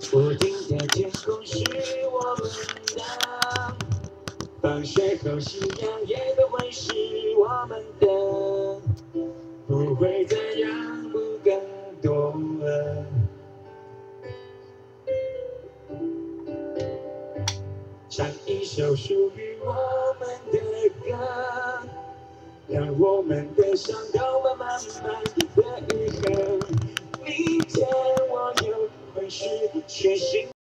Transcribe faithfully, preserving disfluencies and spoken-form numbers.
屋顶的天空是我们的，放学后夕阳也都会是我们的，不会再让步更多了。唱一首属于我们的歌，让我们的伤都慢慢慢的愈合。明天我又会是全新。